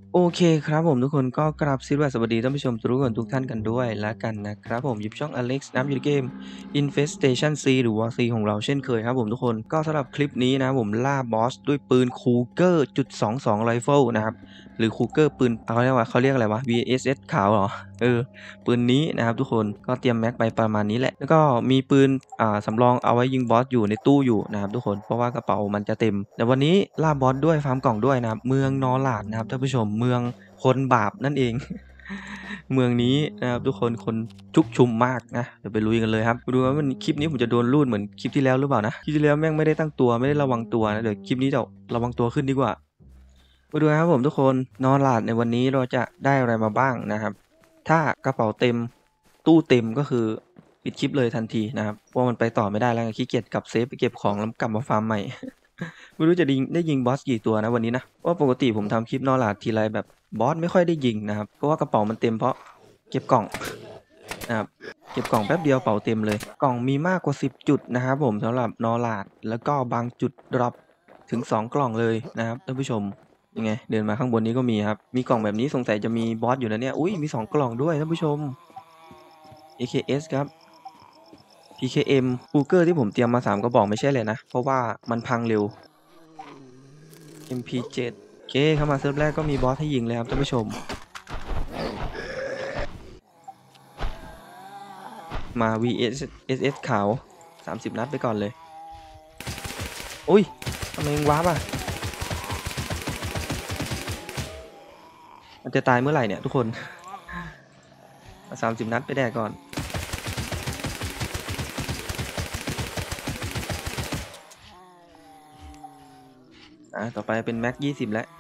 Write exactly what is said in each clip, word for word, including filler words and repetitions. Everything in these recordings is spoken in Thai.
โอเคครับผมทุกคนก็กราบสวัสดีท่านผู้ชมทุกคนทุกท่านกันด้วยแล้วกันนะครับผมอยู่ช่อง Alex นะครับอยู่ในเกม Infestation C หรือ War C ของเราเช่นเคยครับผมทุกคนก็สำหรับคลิปนี้นะผมล่าบอสด้วยปืน Cougar จุดสองสอง Rifle นะครับหรือ Cougar ปืนเขาเรียกว่าเขาเรียกอะไรวะ วี เอส เอส ขาวเหรอเออปืนนี้นะครับทุกคนก็เตรียมแม็กไปประมาณนี้แหละแล้วก็มีปืนอ่าสำรองเอาไว้ยิงบอสอยู่ในตู้อยู่นะครับทุกคนเพราะว่ากระเป๋ามันจะเต็มแต่วันนี้ล่าบอสด้วยฟาร์มกล่องด้วยนะครับเมืองนอร์ลาดนะครับท่านผู้ชมเมืองคนบาปนั่นเอง เมืองนี้นะครับทุกคนคนชุกชุมมากนะเดี๋ยวไปลุยกันเลยครับดูว่ามันคลิปนี้ผมจะโดนรูดเหมือนคลิปที่แล้วหรือเปล่านะคลิปที่แล้วแม่งไม่ได้ตั้งตัวไม่ได้ระวังตัวนะเดี๋ยวคลิปนี้จะระวังตัวขึ้นดีกว่ามาดูครับผมทุกคนนอนหลาดในวันนี้เราจะได้อะไรมาบ้างนะครับถ้ากระเป๋าเต็มตู้เต็มก็คือปิดคลิปเลยทันทีนะครับเพราะมันไปต่อไม่ได้แล้วขี้เกียจกลับเซฟไปเก็บของแล้วกลับมาฟาร์มใหม่ ไม่รู้จะยิงได้ยิงบอสกี่ตัวนะวันนี้นะเพราะปกติผมทำคลิปนอร์ลาดทีไรแบบบอสไม่ค่อยได้ยิงนะครับเพราะว่ากระเป๋ามันเต็มเพราะเก็บกล่องนะครับเก็บกล่องแป๊บเดียวเป๋าเต็มเลยกล่องมีมากกว่าสิบจุดนะครับผมสำหรับนอร์ลาดแล้วก็บางจุดดรอปถึงสองกล่องเลยนะครับท่านผู้ชมยังไงเดินมาข้างบนนี้ก็มีครับมีกล่องแบบนี้สงสัยจะมีบอสอยู่นะเนี่ยอุ้ยมีสองกล่องด้วยท่านผู้ชม เอ เค เอส ครับ พี เค เอ็ม คูเกอร์ที่ผมเตรียมมาสามกระบอกไม่ใช่เลยนะเพราะว่ามันพังเร็ว เอ็ม พี เจ็ด โอเคเข้ามาเซิร์ฟแรกก็มีบอสให้ยิงเลยครับท่านผู้ชมมา วี เอส เอส เอส ขาวสามสิบนัดไปก่อนเลยอุ้ยทำไมยังวาร์ปอ่ะมันจะตายเมื่อไหร่เนี่ยทุกคนสามสิบนัดไปแดกก่อนอ่ะต่อไปเป็นแม็กยี่สิบแล้ว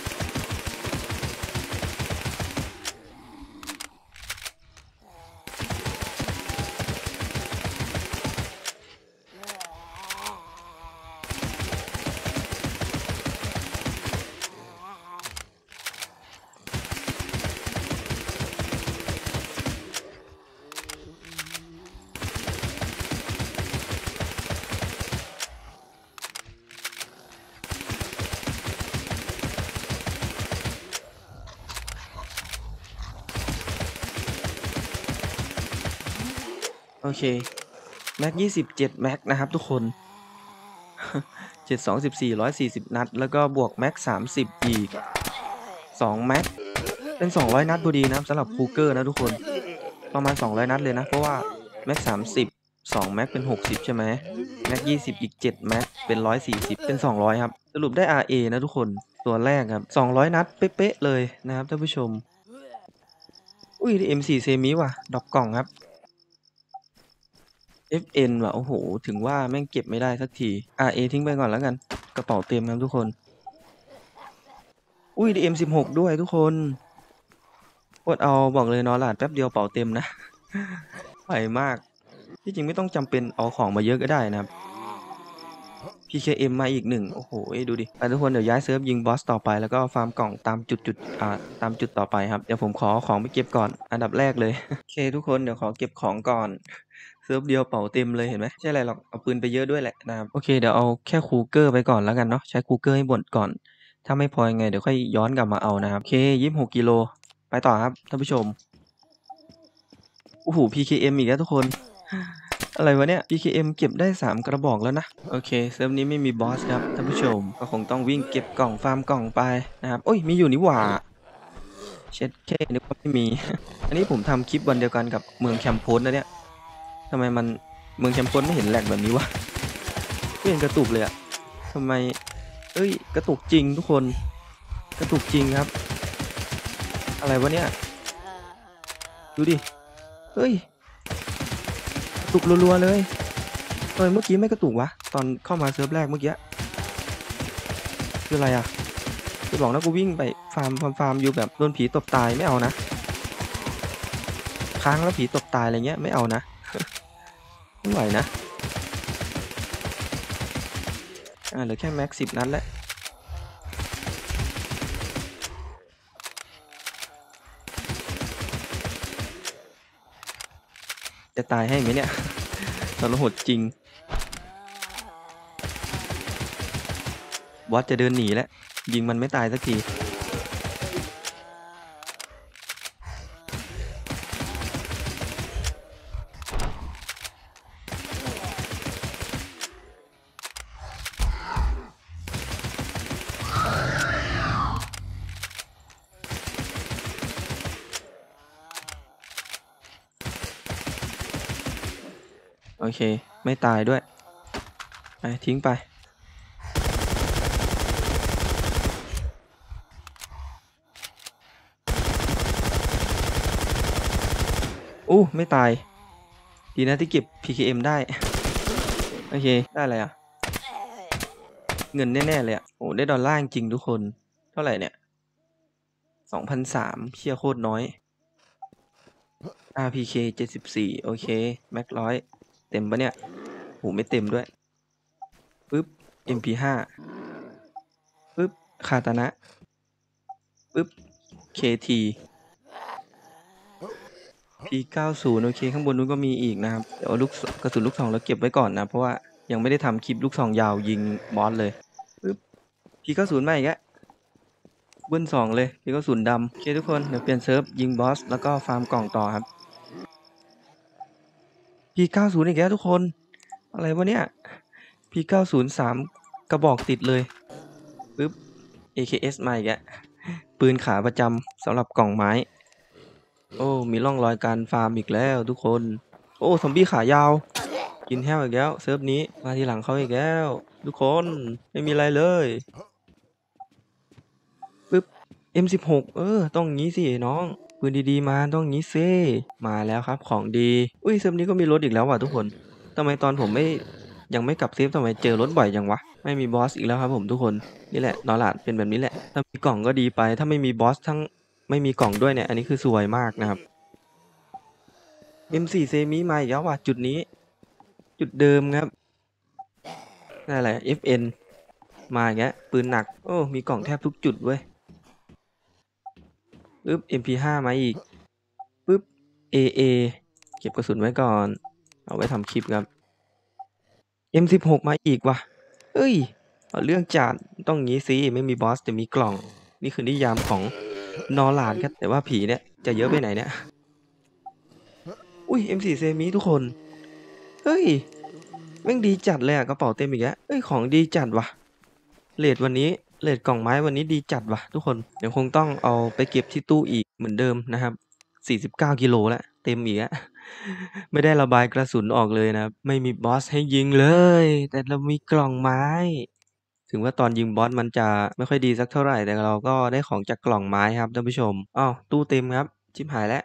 โอเคแม็กยี่สิบเจ็ดแม็กนะครับทุกคนเจ็ดสองสิบสี่ร้อยสี่สิบนัดแล้วก็บวกแม็กสามสิบอีกสองแม็กเป็นสองร้อยนัดพอดีนะครับสำหรับคูเกอร์นะทุกคนประมาณสองร้อยนัดเลยนะเพราะว่าแม็กสามสิบสองแม็กเป็นหกสิบใช่ไหมแม็กยี่สิบอีกเจ็ดแม็กเป็นหนึ่งร้อยสี่สิบเป็นสองร้อยครับสรุปได้ อาร์ เอ นะทุกคนตัวแรกครับสองร้อยนัดเป๊ะๆเลยนะครับท่านผู้ชมอุ้ย เอ็ม โฟร์ เซมิว่ะดรอปกล่องครับ เอฟ เอ็น ว่ะโอ้โหถึงว่าแม่งเก็บไม่ได้สักที อาร์ เอ ทิ้งไปก่อนแล้วกันกระเป๋าเต็มครับทุกคนอุ้ย ดี เอ็ม สิบหกด้วยทุกคนอดเอาบอกเลยนอนหลาดแป๊บเดียวเป๋าเต็มนะไหวมากที่จริงไม่ต้องจำเป็นเอาของมาเยอะก็ได้นะครับ พี เค เอ็ม มาอีกหนึ่งโอ้โหดูดิทุกคนเดี๋ยวย้ายเซิร์ฟยิงบอสต่อไปแล้วก็ฟาร์มกล่องตามจุดจุดอ่าตามจุดต่อไปครับเดี๋ยวผมขอของไปเก็บก่อนอันดับแรกเลยโอเคทุกคนเดี๋ยวขอเก็บของก่อนเซิร์ฟเดียวเป๋าเต็มเลยเห็นไหมใช่อะไรหรอกเอาปืนไปเยอะด้วยแหละนะครับโอเคเดี๋ยวเอาแค่คูเกอร์ไปก่อนแล้วกันเนาะใช้คูเกอร์ให้หมดก่อนถ้าไม่พอยังไงเดี๋ยวค่อยย้อนกลับมาเอานะครับโอเคยี่สิบหกกิโลไปต่อครับท่านผู้ชมโอ้โห พี เค เอ็ม อีกแล้วทุกคนอะไรวะเนี่ย พี เค เอ็ม เก็บได้สามกระบอกแล้วนะโอเคเซิร์ฟนี้ไม่มีบอสครับท่านผู้ชมก็คงต้องวิ่งเก็บกล่องฟาร์มกล่องไปนะครับโอ้ยมีอยู่นี่หว่าเช็ดแค่นึกว่าไม่มี อันนี้ผมทำคลิปวันเดียวกันกับเมืองแคมโพสนะเนี่ยทำไมมันเมืองแคมโพสไม่เห็นแหลกแบบนี้วะไม่เห็นกระตุกเลยอะทำไมเอ้ยกระตุกจริงทุกคนกระตุกจริงครับอะไรวะเนี่ยดูดิเฮ้ยกระตุกรัวๆเลยทำไมเมื่อกี้ไม่กระตุกวะตอนเข้ามาเซิร์ฟแรกเมื่อกี้คืออะไรอะจะบอกนะกูวิ่งไปฟาร์มฟาร์มฟาร์มอยู่แบบโดนผีตบตายไม่เอานะค้างแล้วผีตบตายอะไรเงี้ยไม่เอานะไม่ไหวนะอ่าเหลือแค่แม็กสิบนัดแล้วจะตายให้ไหมเนี่ยตอนโหดจริงบอสจะเดินหนีแล้วยิงมันไม่ตายสักทีโอเคไม่ตายด้วยไปทิ้งไปอู้ไม่ตายดีนะที่เก็บ พี เค เอ็ม ได้โอเคได้อะไรอ่ะเงินแน่ๆเลยอ่ะโอ้ได้ดอลลาร์จริงทุกคนเท่าไหร่เนี่ยสองพันสามเชี่ยโคตรน้อย อาร์ พี เค เจ็ดสิบสี่โอเคแม็กร้อยเต็มปะเนี่ยโหไม่เต็มด้วยปึ๊บ เอ็ม พี ห้า ปึ๊บคาตานะปึ๊บ เค ที พี เก้าสิบ โอเคข้างบนนู้นก็มีอีกนะครับเดี๋ยวลูกกระสุนลูกซองเราเก็บไว้ก่อนนะเพราะว่ายังไม่ได้ทำคลิปลูกซองยาวยิงบอสเลยปึ๊บ พี เก้าสิบ มาอีกแล้วเบิ้ลสองเลย พี เก้าสิบ ดำโอเคทุกคนเดี๋ยวเปลี่ยนเซิร์ฟยิงบอสแล้วก็ฟาร์มกล่องต่อครับ พี เก้าสิบ อีกแล้วทุกคนอะไรวะเนี่ย พี เก้าสิบ สามกระบอกติดเลยปึ๊บ เอ เค เอส มาอีกแล้วปืนขาประจำสำหรับกล่องไม้โอ้มีร่องรอยการฟาร์มอีกแล้วทุกคนโอ้ซอมบี้ขายาวกินแห้วอีกแล้วเซิร์ฟนี้มาทีหลังเขาอีกแล้วทุกคนไม่มีอะไรเลยปึ๊บ เอ็ม สิบหก เออต้องงี้สิน้องปืนดีๆมาต้องงี้ซิมาแล้วครับของดีอุ้ยเซิร์ฟนี้ก็มีรถอีกแล้วว่ะทุกคนทำไมตอนผมไม่ยังไม่กลับเซฟทำไมเจอรถบ่อยจังวะไม่มีบอสอีกแล้วครับผมทุกคนนี่แหละนอร์ลาดเป็นแบบนี้แหละถ้ามีกล่องก็ดีไปถ้าไม่มีบอสทั้งไม่มีกล่องด้วยเนี่ยอันนี้คือสวยมากนะครับ เอ็ม โฟร์ เซมิมาอีกแล้วว่ะจุดนี้จุดเดิมครับนั่นแหละ เอฟ เอ็น มาอีกแล้วปืนหนักโอ้มีกล่องแทบทุกจุดเว้ยปึ๊บ เอ็ม พี ห้า มาอีกปึ๊บ เอ เอ เก็บกระสุนไว้ก่อนเอาไว้ทำคลิปครับ เอ็ม สิบหก มาอีกว่ะเอ้ยเอาเรื่องจัดต้องงี้สิไม่มีบอสแต่มีกล่องนี่คือนิยามของนอร์ลาดครับแต่ว่าผีเนี่ยจะเยอะไปไหนเนี่ยอุ้ย เอ็ม โฟร์ เซมิทุกคนเฮ้ยแม่งดีจัดเลยอะกระเป๋าเต็มอีกแล้วเอ้ยของดีจัดว่ะเรทวันนี้เรทกล่องไม้วันนี้ดีจัดว่ะทุกคนเดี๋ยวคงต้องเอาไปเก็บที่ตู้อีกเหมือนเดิมนะครับสี่สิบเก้ากิโลแล้วเต็มอีกแล้วไม่ได้ระบายกระสุนออกเลยนะไม่มีบอสให้ยิงเลยแต่เรามีกล่องไม้ถึงว่าตอนยิงบอสมันจะไม่ค่อยดีสักเท่าไหร่แต่เราก็ได้ของจากกล่องไม้ครับท่านผู้ชมอ้าวตู้เต็มครับชิบหายแล้ว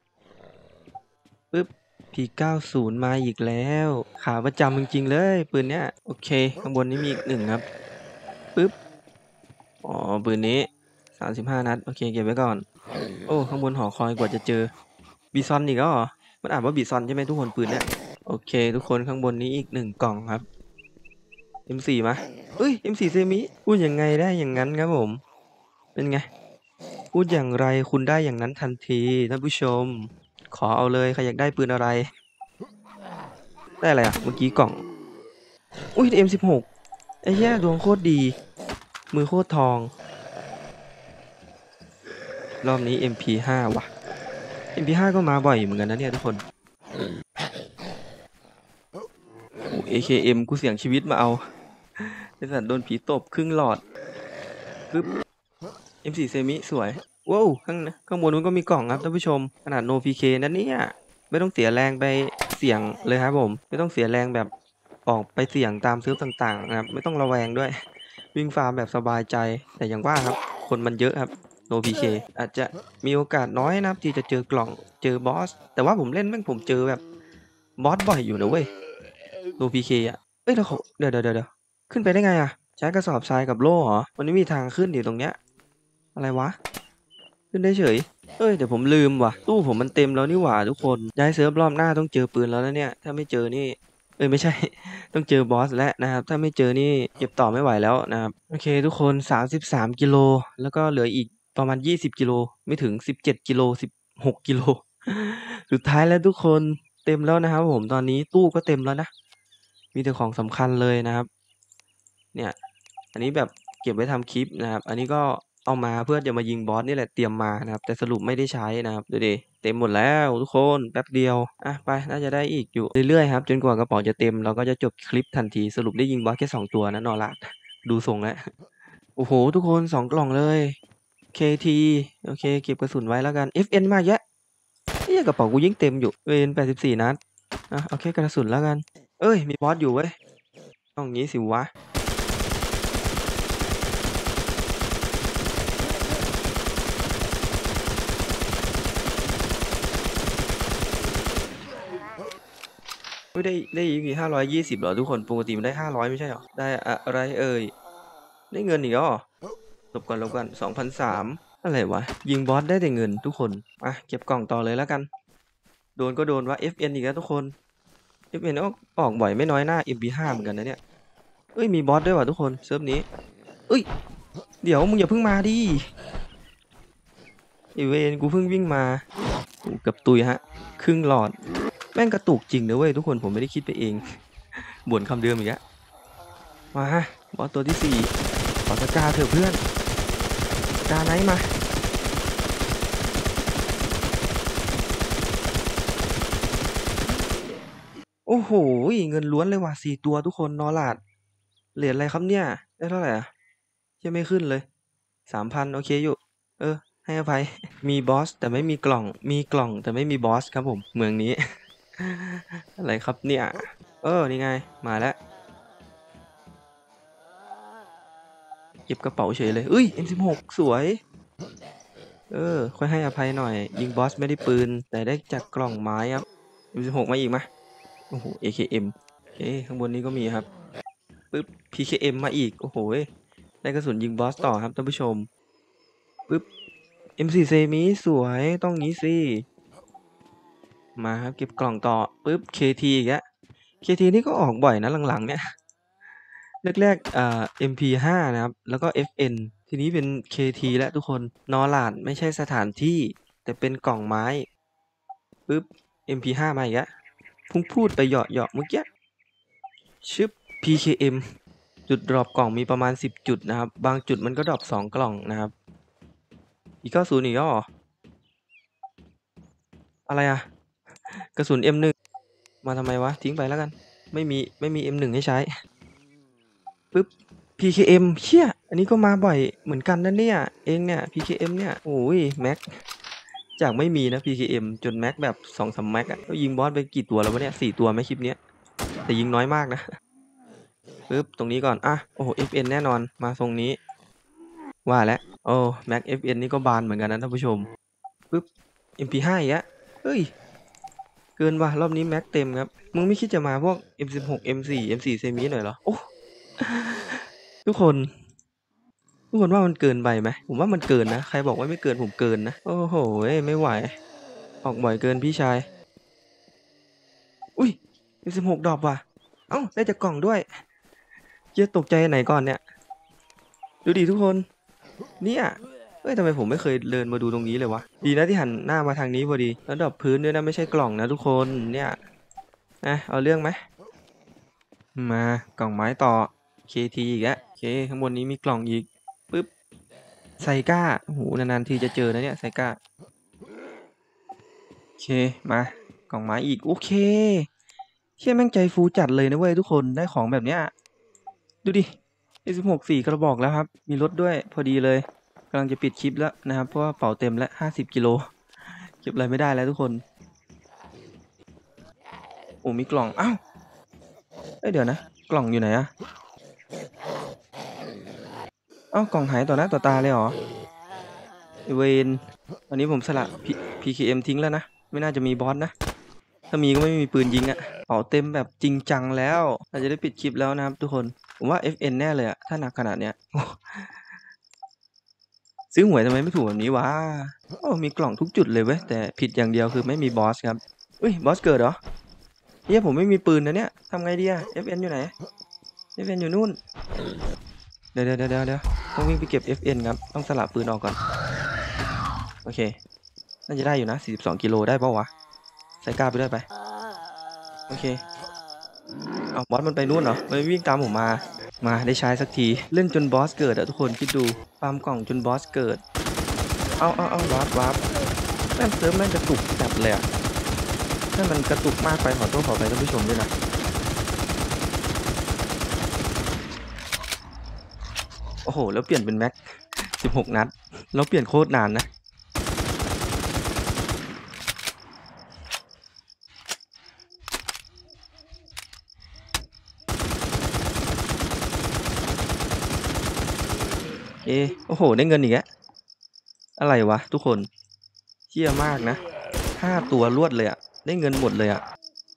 ปึ๊บ พี เก้าสิบ มาอีกแล้วขาประจำจริงๆเลยปืนเนี้ยโอเคข้างบนนี้มีอีกหนึ่งครับปึ๊บอ๋อปืนนี้สามสิบห้านัดโอเคเก็บไว้ก่อนโอ้ข้างบนหอคอยกว่าจะเจอบีซอนอีกแล้วเหรอมันอ่านว่าบีซอนใช่ไหมทุกคนปืนเนี้ยโอเคทุกคนข้างบนนี้อีกหนึ่งกล่องครับ เอ็ม โฟร์ มาเอ้ย เอ็ม โฟร์ เซมิพูดยังไงได้อย่างนั้นครับผมเป็นไงพูดอย่างไรคุณได้อย่างนั้นทันทีท่านผู้ชมขอเอาเลยใครอยากได้ปืนอะไรได้อะไรอ่ะเมื่อกี้กล่องอุ้ย เอ็ม สิบหก ไอ้แย่ดวงโคตรดีมือโคตรทองรอบนี้ เอ็ม พี ห้า ว่ะ เอ็ม พี ห้า ก็มาบ่อยเหมือนกันนะเนี่ยทุกคนโอ้ เอ เค เอ็ม กูเสี่ยงชีวิตมาเอาไอ้สัตว์โดนผีตบครึ่งหลอดปึ๊บ เอ็ม โฟร์ เซมิสวยว้าวข้างข้างบนนู้นก็มีกล่องครับท่านผู้ชมขนาด no พี เค นั่นเนี่ยไม่ต้องเสียแรงไปเสี่ยงเลยครับผมไม่ต้องเสียแรงแบบออกไปเสี่ยงตามซื้อต่างๆนะครับไม่ต้องระแวงด้วยวิ่งฟาร์มแบบสบายใจแต่อย่างว่าครับคนมันเยอะครับ no พี เค อาจจะมีโอกาสน้อยนะครับที่จะเจอกล่องเจอบอสแต่ว่าผมเล่นแม่งผมเจอแบบบอสบ่อยอยู่นะเว้ย no พี เค อ่ะเอ้ยแล้วเขาเดี๋ยวเดี๋ยวเดี๋ยวขึ้นไปได้ไงอ่ะใช้กระสอบทรายกับโล่เหรอมันไม่มีทางขึ้นอยู่ตรงเนี้ยอะไรวะขึ้นได้เฉยเอ้ยเดี๋ยวผมลืมว่ะตู้ผมมันเต็มแล้วนี่หว่าทุกคนย้ายเซิร์ฟรอบหน้าต้องเจอปืนแล้วนะเนี่ยถ้าไม่เจอนี่เอ้ยไม่ใช่ ต้องเจอบอสแล้วนะครับถ้าไม่เจอนี่เก็บต่อไม่ไหวแล้วนะครับโอเคทุกคนสามสิบสามกิโลแล้วก็เหลืออีกประมาณยี่สิบกิโลไม่ถึงสิบเจ็ดกิโลสิบหกกิโลสุดท้ายแล้วทุกคนเต็มแล้วนะครับผมตอนนี้ตู้ก็เต็มแล้วนะมีแต่ของสำคัญเลยนะครับเนี่ยอันนี้แบบเก็บไว้ทำคลิปนะครับอันนี้ก็เอามาเพื่อจะมายิงบอสนี่แหละเตรียมมานะครับแต่สรุปไม่ได้ใช้นะครับดูดิเต็มหมดแล้วทุกคนแป๊บเดียวอ่ะไปน่าจะได้อีกอยู่เรื่อยๆครับจนกว่ากระเป๋าจะเต็มเราก็จะจบคลิปทันทีสรุปได้ยิงบอสแค่สองตัวนะนอรัดดูทรงแล้วโอ้โหทุกคนสองกล่องเลย เค ที โอเคเก็บกระสุนไว้แล้วกัน เอฟ เอ็น มาเยอะเฮ้ยกระเป๋ากูยิ่งเต็มอยู่เวนแปดสิบสี่นัดอ่ะเอาแค่กระสุนแล้วกันเอ้ยมีบอสอยู่เว้ยต้องงี้สิวะไม่ได้ได้ อี พี ห้าร้อยยี่สิบเหรอทุกคนปกติมันได้ห้าร้อยไม่ใช่เหรอได้อะไรเอ่ยได้เงินอีกอ๋อลบก่อนลบกันสองพันสามอะไรวะยิงบอสได้แต่เงินทุกคนอ่ะเก็บกล่องต่อเลยแล้วกันโดนก็โดนว่า เอฟ เอ็น อีกแล้วทุกคน เอฟ เอ็น ออกออกบ่อยไม่น้อยหน้า เอ็ม พี ห้า เหมือนกันนะเนี่ยเอ้ยมีบอสด้วยว่ะทุกคนเซิร์ฟนี้เอ้ยเดี๋ยวมึงอย่าเพิ่งมาดิไอเวนกูเพิ่งวิ่งมาเกือบตุยฮะครึ่งหลอดแม่งกระตุกจริงนะเว้ยทุกคนผมไม่ได้คิดไปเองบ่นคำเดิมอีกแล้วมาฮะบอสตัวที่สี่ขอสกาเถอะเพื่อนสกาไหนมาโอ้โหเงินล้วนเลยว่ะสี่ตัวทุกคนนอลาดเหรียญอะไรครับเนี่ยได้เท่าไหร่อ่ะยังไม่ขึ้นเลยสามพันโอเคอยู่เออให้อภัยมีบอสแต่ไม่มีกล่องมีกล่องแต่ไม่มีบอสครับผมเมืองนี้ อะไรครับเนี่ยเออนี่ไงมาแล้วเก็บกระเป๋าเฉยเลยอุ้ย เอ็ม สิบหก สวยเออค่อยให้อภัยหน่อยยิงบอสไม่ได้ปืนแต่ได้จากกล่องไม้ครับ เอ็ม สิบหก มาอีกมาโอ้โห เอ เค เอ็ม โอเคข้างบนนี้ก็มีครับปึ๊บ พี เค เอ็ม มาอีกโอ้โหได้กระสุนยิงบอสต่อครับท่านผู้ชมปึ๊บ เอ็ม โฟร์ เซมิสวยต้องงี้สิมาครับเก็บกล่องต่อปึ๊บ เค ที อีกแล้ว เค ที นี่ก็ออกบ่อยนะหลังๆเนี่ยแรกๆอ่า เอ็ม พี ห้า นะครับแล้วก็ เอฟ เอ็น ทีนี้เป็น เค ที แล้วทุกคนนอลาดไม่ใช่สถานที่แต่เป็นกล่องไม้ปึ๊บ เอ็ม พี ห้า มาอีกแล้วพุ่งพูดไปเหยาะๆเมื่อกี้ชึบ พี เค เอ็ม จุดดรอปกล่องมีประมาณสิบจุดนะครับบางจุดมันก็ดรอปสองกล่องนะครับอีกเก้าสิบอีกแล้วเหรออะไรอะกระสุน เอ็ม หนึ่ง มาทำไมวะทิ้งไปแล้วกันไม่มีไม่มี เอ็ม หนึ่ง ให้ใช้ปึ๊บ พี เค เอ็ม เชี่ยอันนี้ก็มาบ่อยเหมือนกันนะเนี่ยเองเนี่ย พี เค เอ็ม เนี่ยโอ้ยแม็กจากไม่มีนะ พี เค เอ็ม จนแม็กแบบ สองสาม แม็กอะก็ยิงบอสไปกี่ตัวแล้ววะเนี่ยสี่ตัวไหมคลิปเนี้ยแต่ยิงน้อยมากนะปึ๊บตรงนี้ก่อนอ่ะโอ้โห เอฟ เอ็น แน่นอนมาทรงนี้ว่าแล้วโอ้แม็ก เอฟ เอ็น นี่ก็บานเหมือนกันนะท่านผู้ชมปึ๊บ เอ็ม พี ห้า อีกแล้วเฮ้ยเกินว่ะรอบนี้แม็กเต็มครับมึงไม่คิดจะมาพวก เอ็ม สิบหก เอ็ม โฟร์ เอ็ม โฟร์ เซมิหน่อยเหรอโอ้ทุกคนทุกคนว่ามันเกินไปไหมผมว่ามันเกินนะใครบอกว่าไม่เกินผมเกินนะโอ้โหไม่ไหวออกบ่อยเกินพี่ชายอุ้ย เอ็ม สิบหก ดรอปว่ะเอ้าได้จากกล่องด้วยเจ๊ตกใจไหนก่อนเนี่ยดูดิทุกคนเนี่ยเอ้ยทำไมผมไม่เคยเดินมาดูตรงนี้เลยวะดีนะที่หันหน้ามาทางนี้พอดีแล้วดรอปพื้นด้วยนะไม่ใช่กล่องนะทุกคนเนี่ยนะเอาเรื่องไหมมากล่องไม้ต่อ เค ที อีกแล้วโอเคข้างบนนี้มีกล่องอีกปึ๊บไซก้าโอ้โหนานๆทีจะเจอนะเนี่ยไซก้าโอเคมากล่องไม้อีกโอเคเชี่ยแม่งใจฟูจัดเลยนะเว้ยทุกคนได้ของแบบเนี้ยดูดิ เอ สิบหก สี่กระบอกแล้วครับมีรถด้วยพอดีเลยกำลังจะปิดคลิปแล้วนะครับเพราะว่าเป๋าเต็มแล้วห้าสิบกิโลเก็บอะไรไม่ได้แล้วทุกคนโอ้มีกล่องอ้าวเอ้ยเดี๋ยวนะกล่องอยู่ไหนอะอ้าวกล่องหายต่อหน้าต่อตาเลยเหรอเวนวันนี้ผมสละ พี เค เอ็ม ทิ้งแล้วนะไม่น่าจะมีบอสนะถ้ามีก็ไม่มีปืนยิงอะเป๋าเต็มแบบจริงจังแล้วเราจะได้ปิดคลิปแล้วนะครับทุกคนผมว่า เอฟ เอ็น แน่เลยอะถ้าหนักขนาดเนี้ยซื้อหวยทำไมไม่ถูกแบบนี้วะโอ้มีกล่องทุกจุดเลยเว้ยแต่ผิดอย่างเดียวคือไม่มีบอสครับอุ้ยบอสเกิดเหรอเฮียผมไม่มีปืนนะเนี่ยทำไงดีอะ เอฟ เอ็น อยู่ไหน เอฟ เอ็น อยู่นู่นเดี๋ยวเดี๋ยวเดี๋ยวเดี๋ยวต้องวิ่งไปเก็บ เอฟ เอ็น ครับต้องสลับปืนออกก่อนโอเคน่าจะได้อยู่นะสี่สิบสองกิโลได้ป่าววะใส่กล้าไปด้วยไปโอเคเอาบอสมันไปนู่นเหรอมันวิ่งตามผมมามาได้ใช้สักทีเล่นจนบอสเกิดอะทุกคนคิดดูฟาร์มกล่องจนบอสเกิดเอาเอาเอาวาร์ปวาร์ปแม่งเซิร์ฟแม่งกระตุกจัดเลยอะถ้ามันกระตุกมากไปขอโทษขอไปท่านผู้ชมด้วยนะโอ้โหแล้วเปลี่ยนเป็นแม็กสิบหกนัดแล้วเปลี่ยนโคตรนานนะโอ้โหได้เงินอีกแล้วอะไรวะทุกคนเชี่ยมากนะห้าตัวรวดเลยอะได้เงินหมดเลยอะ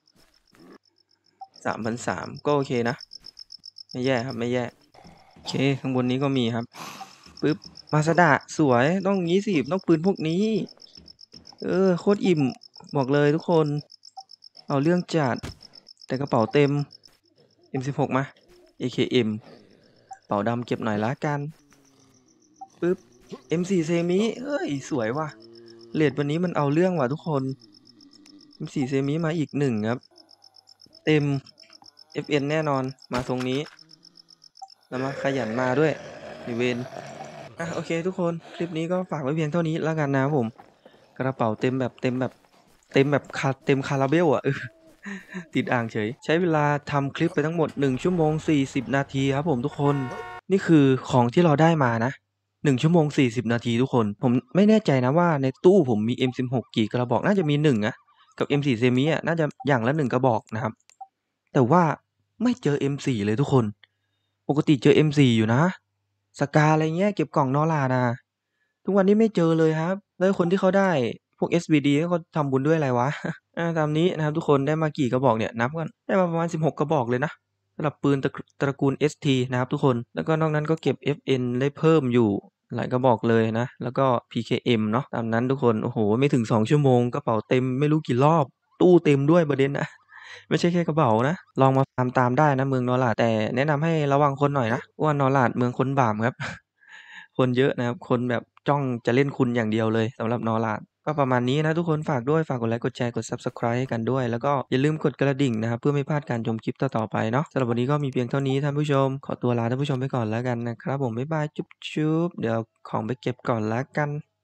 สามพันสามก็โอเคนะไม่แย่ครับไม่แย่โอเคข้างบนนี้ก็มีครับปึ๊บมาสดะสวยต้องงี้สิต้องปืนพวกนี้เออโคตรอิ่มบอกเลยทุกคนเอาเรื่องจัดแต่กระเป๋าเต็ม เอ็ม สิบหก มา เอ เค เอ็ม เป๋าดำเก็บหน่อยละกันปึ๊บ เอ็ม สี่ เซมิเฮ้ยสวยว่ะเรทวันนี้มันเอาเรื่องว่ะทุกคน เอ็ม สี่ เซมิมาอีกหนึ่งครับเต็ม เอฟ เอ็น แน่นอนมาตรงนี้แล้วมาขยันมาด้วยนิเวนอ่ะโอเคทุกคนคลิปนี้ก็ฝากไว้เพียงเท่านี้แล้วกันนะครับผมกระเป๋าเต็มแบบเต็มแบบเต็มแบบคาเต็มคาราเบลอ่ะเออติดอ่างเฉยใช้เวลาทำคลิปไปทั้งหมดหนึ่งชั่วโมงสี่สิบนาทีครับผมทุกคนนี่คือของที่เราได้มานะหนึ่งชั่วโมงสี่สิบนาทีทุกคนผมไม่แน่ใจนะว่าในตู้ผมมี เอ็ม สิบหก กี่กระบอกน่าจะมีหนึ่งนะกับ เอ็ม สี่ เซมิอ่ะน่าจะอย่างละหนึ่งกระบอกนะครับแต่ว่าไม่เจอ เอ็ม สี่ เลยทุกคนปกติเจอ เอ็ม สี่ อยู่นะสกาอะไรเงี้ยเก็บกล่องนอราดอะทุกวันนี้ไม่เจอเลยครับแล้วคนที่เขาได้พวก เอส วี ดี เขาทำบุญด้วยอะไรวะ อาตามนี้นะครับทุกคนได้มากี่กระบอกเนี่ยนับกันได้มาประมาณสิบหกกระบอกเลยนะสำหรับปืนตระตระกูล เอส ที นะครับทุกคนแล้วก็นอกนั้นก็เก็บ เอฟ เอ็น ได้เพิ่มอยู่หลายกระบอกเลยนะแล้วก็ พี เค เอ็ม เนาะตามนั้นทุกคนโอ้โฮไม่ถึงสองชั่วโมงกระเป๋าเต็มไม่รู้กี่รอบตู้เต็มด้วยประเด็นนะไม่ใช่แค่กระเป๋านะลองมาฟาร์มตามได้นะเมืองนอราดแต่แนะนำให้ระวังคนหน่อยนะเพราะว่านอราดเมืองคนบาปครับคนเยอะนะครับคนแบบจ้องจะเล่นคุณอย่างเดียวเลยสำหรับนอราดก็ประมาณนี้นะทุกคนฝากด้วยฝากกดไลค์กดแชร์กด Subscribe ให้กันด้วยแล้วก็อย่าลืมกดกระดิ่งนะครับเพื่อไม่พลาดการชมคลิปต่อๆไปเนาะสำหรับวันนี้ก็มีเพียงเท่านี้ท่านผู้ชมขอตัวลาท่านผู้ชมไปก่อนแล้วกันนะครับผมบ๊ายบายจุ๊บๆเดี๋ยวเอาของไปเก็บก่อนแล้วกัน